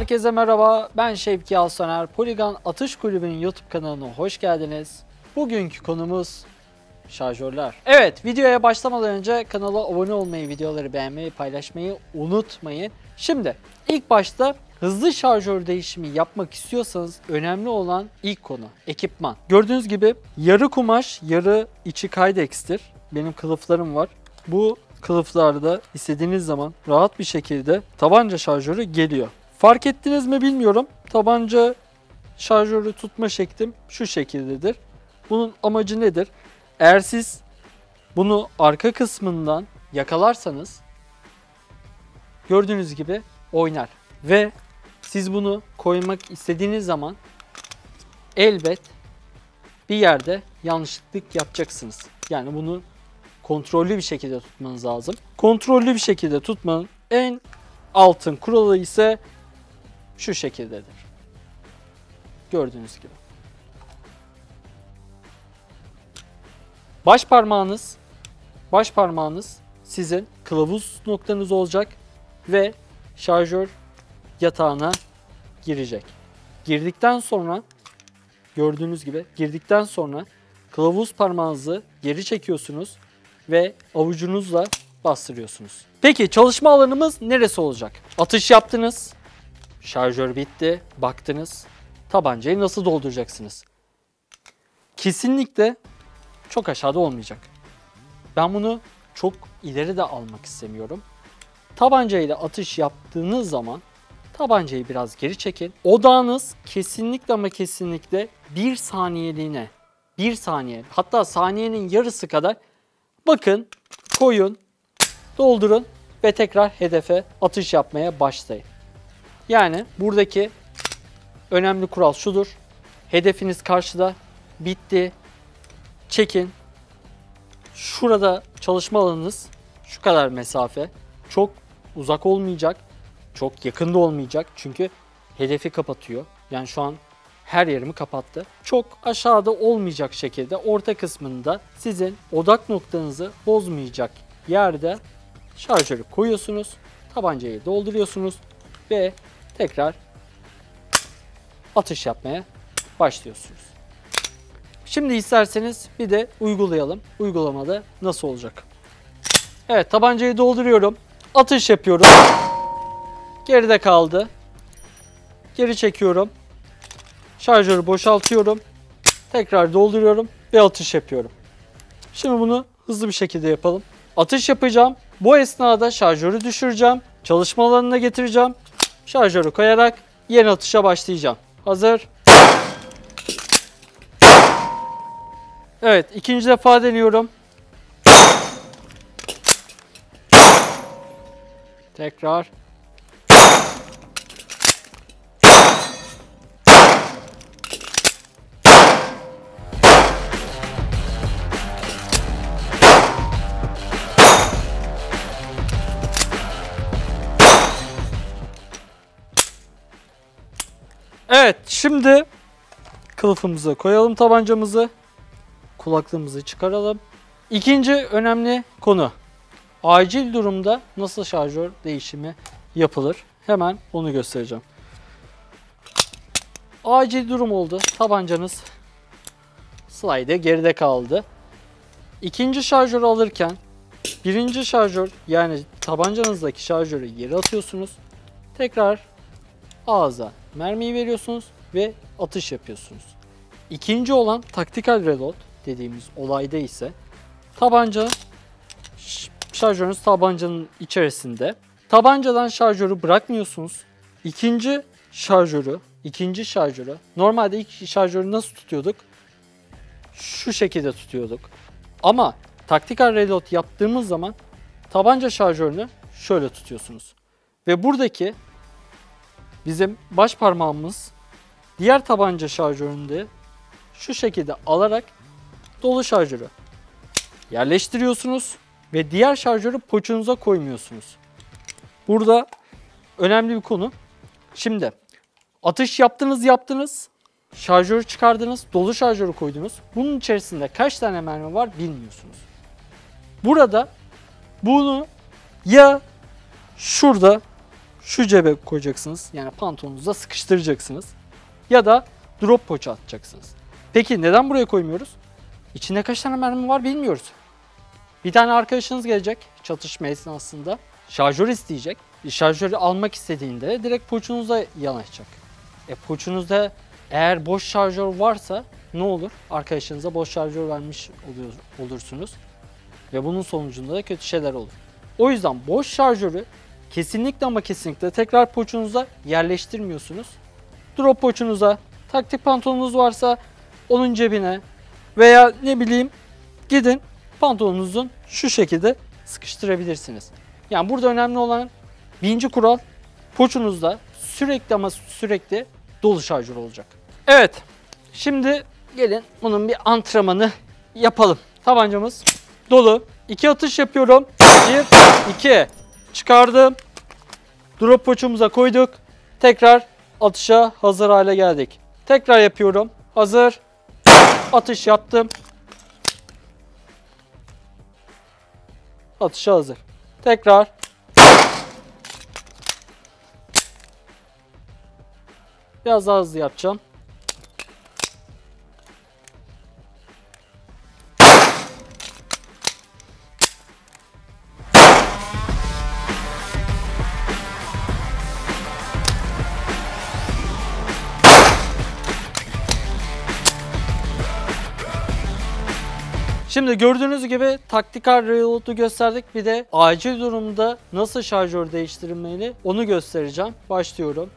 Herkese merhaba, ben Şevki Alsoner. Polygon Atış Kulübü'nün YouTube kanalına hoş geldiniz. Bugünkü konumuz şarjörler. Evet, videoya başlamadan önce kanala abone olmayı, videoları beğenmeyi, paylaşmayı unutmayın. Şimdi ilk başta hızlı şarjör değişimi yapmak istiyorsanız önemli olan ilk konu ekipman. Gördüğünüz gibi yarı kumaş, yarı içi Kydex'tir. Benim kılıflarım var. Bu kılıflarda istediğiniz zaman rahat bir şekilde tabanca şarjörü geliyor. Fark ettiniz mi bilmiyorum. Tabanca şarjörü tutma şeklim şu şekildedir. Bunun amacı nedir? Eğer siz bunu arka kısmından yakalarsanız gördüğünüz gibi oynar. Ve siz bunu koymak istediğiniz zaman elbet bir yerde yanlışlık yapacaksınız. Yani bunu kontrollü bir şekilde tutmanız lazım. Kontrollü bir şekilde tutmanın en altın kuralı ise şu şekildedir. Gördüğünüz gibi. Baş parmağınız sizin kılavuz noktanız olacak ve şarjör yatağına girecek. Girdikten sonra gördüğünüz gibi kılavuz parmağınızı geri çekiyorsunuz ve avucunuzla bastırıyorsunuz. Peki çalışma alanımız neresi olacak? Atış yaptınız, şarjör bitti, baktınız, tabancayı nasıl dolduracaksınız? Kesinlikle çok aşağıda olmayacak. Ben bunu çok ileri de almak istemiyorum. Tabancayla atış yaptığınız zaman tabancayı biraz geri çekin. Odağınız kesinlikle ama kesinlikle 1 saniyeliğine, 1 saniye, hatta saniyenin yarısı kadar bakın, koyun, doldurun ve tekrar hedefe atış yapmaya başlayın. Yani buradaki önemli kural şudur. Hedefiniz karşıda, bitti, çekin. Şurada çalışma alanınız şu kadar mesafe. Çok uzak olmayacak, çok yakında olmayacak çünkü hedefi kapatıyor. Yani şu an her yerimi kapattı. Çok aşağıda olmayacak şekilde orta kısmında sizin odak noktanızı bozmayacak yerde şarjörü koyuyorsunuz. Tabancayı dolduruyorsunuz ve tekrar atış yapmaya başlıyorsunuz. Şimdi isterseniz bir de uygulayalım. Uygulamada nasıl olacak? Evet, tabancayı dolduruyorum. Atış yapıyorum. Geride kaldı. Geri çekiyorum. Şarjörü boşaltıyorum. Tekrar dolduruyorum ve atış yapıyorum. Şimdi bunu hızlı bir şekilde yapalım. Atış yapacağım. Bu esnada şarjörü düşüreceğim. Çalışma alanına getireceğim. Şarjörü koyarak yeni atışa başlayacağım. Hazır. Evet, ikinci defa deniyorum. Tekrar. Evet, şimdi kılıfımıza koyalım tabancamızı. Kulaklığımızı çıkaralım. İkinci önemli konu. Acil durumda nasıl şarjör değişimi yapılır? Hemen onu göstereceğim. Acil durum oldu. Tabancanız slide'e geride kaldı. İkinci şarjörü alırken birinci şarjör, yani tabancanızdaki şarjörü yere atıyorsunuz. Tekrar ağza mermiyi veriyorsunuz ve atış yapıyorsunuz. İkinci olan tactical reload dediğimiz olayda ise şarjörünüz tabancanın içerisinde. Tabancadan şarjörü bırakmıyorsunuz. İkinci şarjörü normalde ilk şarjörü nasıl tutuyorduk? Şu şekilde tutuyorduk. Ama tactical reload yaptığımız zaman tabanca şarjörünü şöyle tutuyorsunuz. Ve buradaki bizim baş parmağımız diğer tabanca şarjöründe şu şekilde alarak dolu şarjörü yerleştiriyorsunuz ve diğer şarjörü poçunuza koymuyorsunuz. Burada önemli bir konu. Şimdi atış yaptınız, şarjörü çıkardınız, dolu şarjörü koydunuz. Bunun içerisinde kaç tane mermi var bilmiyorsunuz. Burada bunu ya şurada şu cebe koyacaksınız. Yani pantolonunuza sıkıştıracaksınız. Ya da drop poça atacaksınız. Peki neden buraya koymuyoruz? İçinde kaç tane mermi var bilmiyoruz. Bir tane arkadaşınız gelecek çatışma esnasında. Şarjör isteyecek. Şarjörü almak istediğinde direkt poçunuza yanaşacak. Poçunuzda eğer boş şarjör varsa ne olur? Arkadaşınıza boş şarjör vermiş olursunuz. Ve bunun sonucunda da kötü şeyler olur. O yüzden boş şarjörü kesinlikle ama kesinlikle tekrar poçunuza yerleştirmiyorsunuz. Drop poçunuza, taktik pantolonunuz varsa onun cebine veya ne bileyim gidin pantolonunuzun şu şekilde sıkıştırabilirsiniz. Yani burada önemli olan birinci kural, poçunuzda sürekli ama sürekli dolu şarjör olacak. Evet, şimdi gelin bunun bir antrenmanı yapalım. Tabancamız dolu. 2 atış yapıyorum. 1, 2. Çıkardım. Drop poçumuza koyduk. Tekrar atışa hazır hale geldik. Tekrar yapıyorum. Hazır. Atış yaptım. Atışa hazır. Tekrar. Biraz daha hızlı yapacağım. Şimdi gördüğünüz gibi taktikal reload'u gösterdik. Bir de acil durumda nasıl şarjör değiştirilmeli onu göstereceğim. Başlıyorum.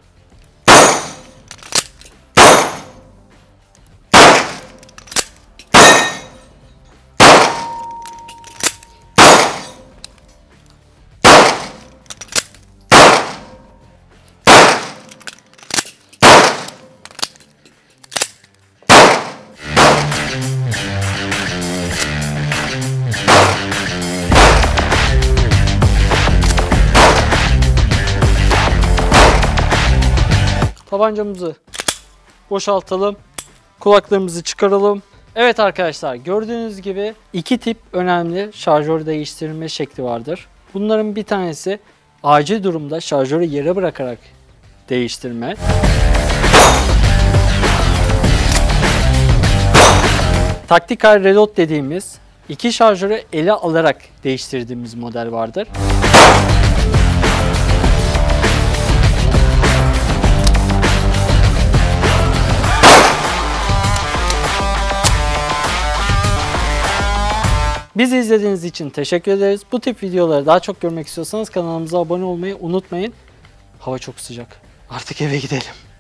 Tabancamızı boşaltalım. Kulaklarımızı çıkaralım. Evet arkadaşlar, gördüğünüz gibi iki tip önemli şarjör değiştirme şekli vardır. Bunların bir tanesi acil durumda şarjörü yere bırakarak değiştirme. Tactical reload dediğimiz iki şarjörü ele alarak değiştirdiğimiz model vardır. Bizi izlediğiniz için teşekkür ederiz. Bu tip videoları daha çok görmek istiyorsanız kanalımıza abone olmayı unutmayın. Hava çok sıcak. Artık eve gidelim.